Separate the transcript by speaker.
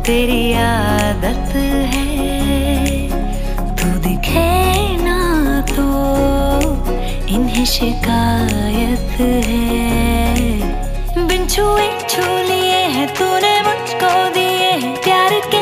Speaker 1: तेरी आदत है, तू दिखे ना तो इन्हें शिकायत है। बिन छुए छू लिए हैं तूने मुझको दिए हैं प्यार के